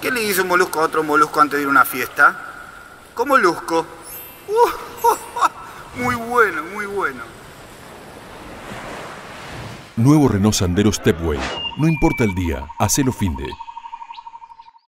¿Qué le dice un molusco a otro molusco antes de ir a una fiesta? ¿Cómo lusco? Muy bueno, muy bueno. Nuevo Renault Sandero Stepway. No importa el día, hacelo finde.